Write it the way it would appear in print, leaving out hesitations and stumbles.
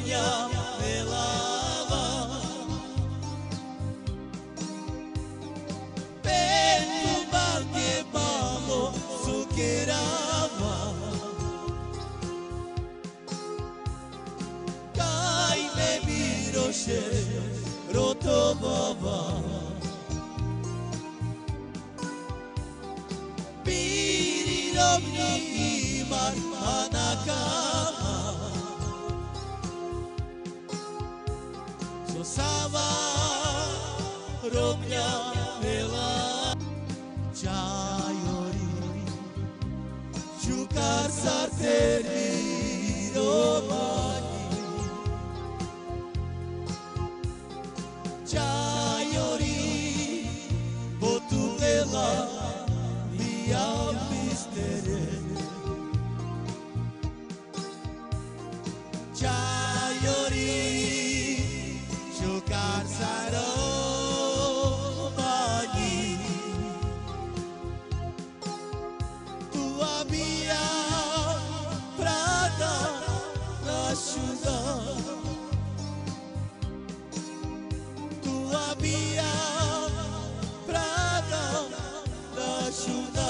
minha velava Petu que balo sukerava Kai me miroshe rotovava Pirirovni imar anakama Sosava rovňa vela Čajori Čukar sarteri romani Čajori Potuvela Via mistere Čajori Čukar saromani Tua mia prada nasciuda Tua mia prada nasciuda